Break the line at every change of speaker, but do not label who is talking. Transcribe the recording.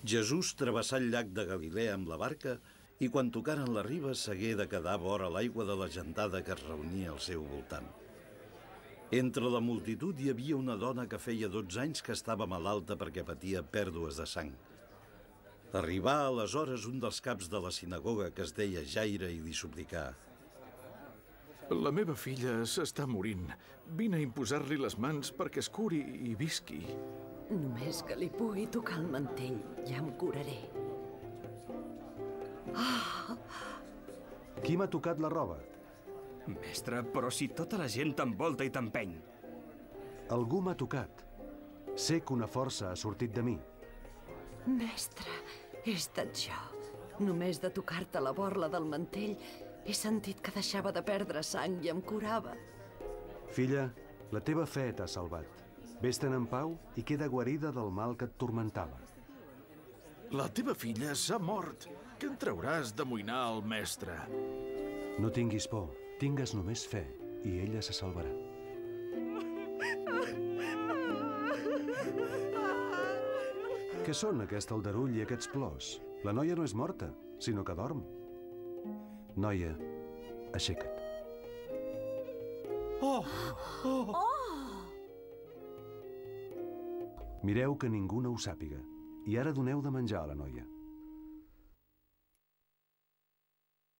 Jesús travessà el llac de Galilea amb la barca i quan tocaren la riba s'hagué de quedar vora l'aigua de la gentada que es reunia al seu voltant. Entre la multitud hi havia una dona que feia 12 anys que estava malalta perquè patia pèrdues de sang. Arribà aleshores un dels caps de la sinagoga que es deia Jaire i li suplicà:
La meva filla s'està morint. Vine a imposar-li les mans perquè es curi i visqui.
Només que li pugui tocar el mantell, ja em curaré.
Qui m'ha tocat la roba?
Mestre, però si tota la gent t'envolta i t'empeny.
Algú m'ha tocat. Sé que una força ha sortit de mi.
Mestre, he estat jo. Només de tocar-te la borla del mantell he sentit que deixava de perdre sang i em curava.
Filla, la teva fe t'ha salvat. Vés-te'n en pau i queda guarida del mal que et turmentava.
La teva filla s'ha mort. Què en trauràs d'amoïnar el mestre?
No tinguis por, tingues només fe i ella se salvarà. Què són aquest aldarull i aquests plors? La noia no és morta, sinó que dorm. Noia, aixeca't. Mireu que ningú no ho sàpiga. I ara doneu de menjar a la noia.